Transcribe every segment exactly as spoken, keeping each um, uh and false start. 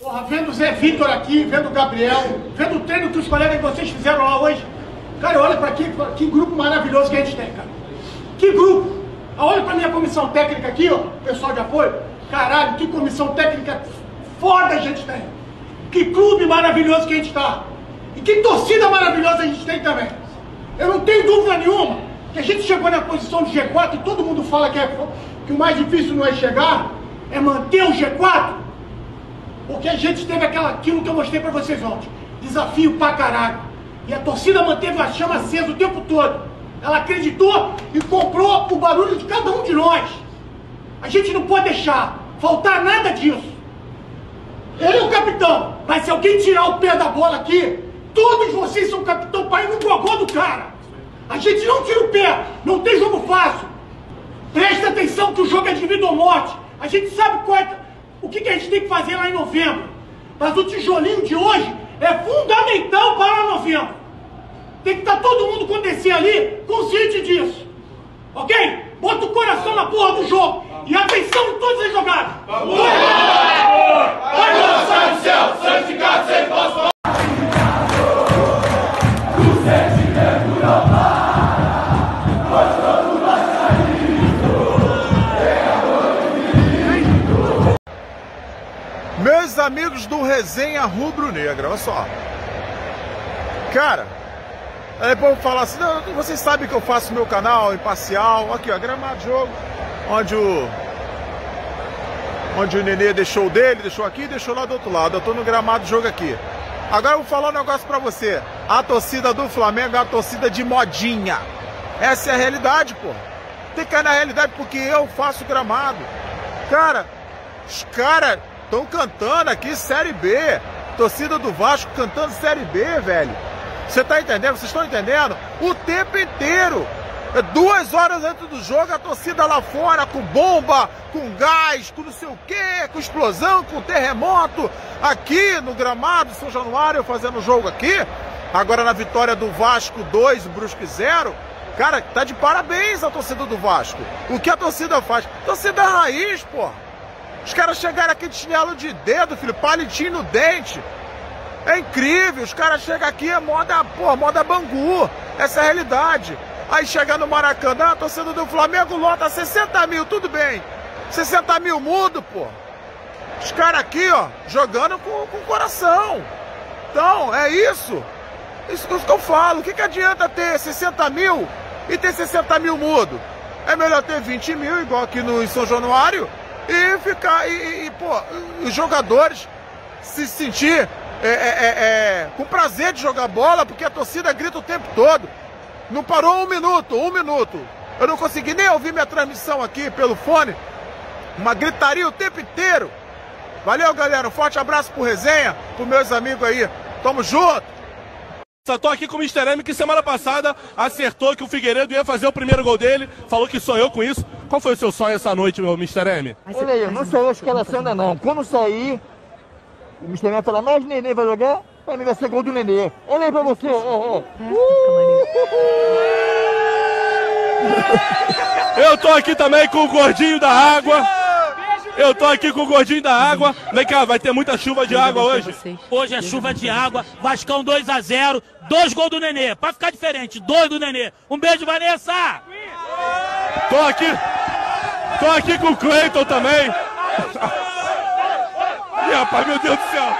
Porra, vendo o Zé Vitor aqui, vendo o Gabriel, vendo o treino que os colegas de vocês fizeram lá hoje. Cara, olha pra aqui, que grupo maravilhoso que a gente tem, cara. Que grupo! Olha pra minha comissão técnica aqui, ó, pessoal de apoio. Caralho, que comissão técnica foda a gente tem. Que clube maravilhoso que a gente tá. E que torcida maravilhosa a gente tem também. Eu não tenho dúvida nenhuma que a gente chegou na posição de G quatro e todo mundo fala que, é, que o mais difícil não é chegar, é manter o G quatro. Porque a gente teve aquela, aquilo que eu mostrei pra vocês ontem. Desafio pra caralho. E a torcida manteve a chama acesa o tempo todo. Ela acreditou e comprou o barulho de cada um de nós. A gente não pode deixar faltar nada disso. Ele é o capitão, mas se alguém tirar o pé da bola aqui, todos vocês são capitão para ir no gogó do cara. A gente não tira o pé, não tem jogo fácil. Presta atenção que o jogo é de vida ou morte. A gente sabe qual é, o que, que a gente tem que fazer lá em novembro. Mas o tijolinho de hoje é fundamental para novembro. Tem que estar todo mundo quando descer ali consciente disso. Ok? Bota o coração na porra do jogo. E atenção em todas as jogadas. Vamos! Vai lançar no céu, santificado seja o vosso nome. O sentimento não para, mostrando mais carinho. Meus amigos do Resenha Rubro-Negra, olha só. Cara, aí depois eu vou falar assim, não, vocês sabem que eu faço meu canal imparcial. Aqui, ó, gramado de jogo, onde o onde o Nenê deixou o dele, deixou aqui e deixou lá do outro lado. Eu tô no gramado de jogo aqui. Agora eu vou falar um negócio pra você. A torcida do Flamengo é a torcida de modinha. Essa é a realidade, pô. Tem que cair na realidade porque eu faço gramado. Cara, os caras estão cantando aqui Série B. Torcida do Vasco cantando Série B, velho. Você tá entendendo? Vocês estão entendendo? O tempo inteiro. Duas horas antes do jogo, a torcida lá fora com bomba, com gás, com não sei o quê, com explosão, com terremoto. Aqui no gramado, São Januário, fazendo o jogo aqui. Agora na vitória do Vasco dois, Brusque zero. Cara, tá de parabéns a torcida do Vasco. O que a torcida faz? Torcida raiz, pô. Os caras chegaram aqui de chinelo de dedo, filho, palitinho no dente. É incrível, os caras chegam aqui, é moda, pô, moda Bangu. Essa é a realidade. Aí chega no Maracanã, a torcida do Flamengo lota sessenta mil, tudo bem. sessenta mil mudo, pô. Os caras aqui, ó, jogando com o coração. Então, é isso. Isso que eu falo. O que, que adianta ter sessenta mil e ter sessenta mil mudo? É melhor ter vinte mil, igual aqui no em São Januário, e ficar, e, e pô, os jogadores se sentir é, é, é, com prazer de jogar bola, porque a torcida grita o tempo todo. Não parou um minuto, um minuto. Eu não consegui nem ouvir minha transmissão aqui pelo fone. Uma gritaria o tempo inteiro. Valeu, galera. Um forte abraço pro Resenha, pros meus amigos aí. Tamo junto. Só tô aqui com o mister M, que semana passada acertou que o Figueiredo ia fazer o primeiro gol dele. Falou que sonhou com isso. Qual foi o seu sonho essa noite, meu mister M? Olha aí, eu não saiu a escalação ainda não. Quando sair, o mister M falar, mas Nenê vai jogar? Pra mim vai ser gol do Nenê. Olha aí pra você, ó, ó. Eu tô aqui também com o Gordinho da Água. Eu tô aqui com o Gordinho da Água. Vem cá, vai ter muita chuva de água hoje? Hoje é chuva de água. Vascão dois a zero. Dois gols do Nenê. Pra ficar diferente, dois do Nenê. Um beijo, Vanessa! Tô aqui. Tô aqui com o Cleiton também. Ih, rapaz, meu Deus do céu.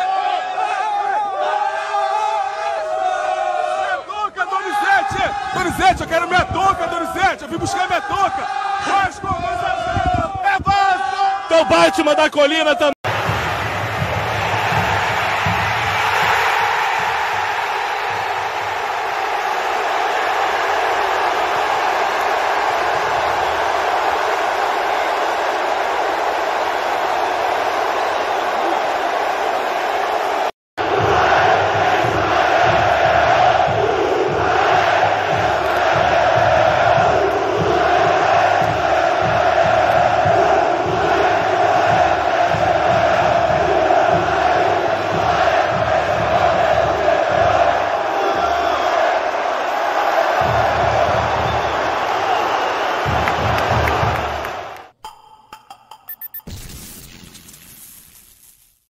Donizete, eu quero minha touca, Donizete, eu vim buscar minha touca. Vasco, é Vasco! Então Batman da Colina também.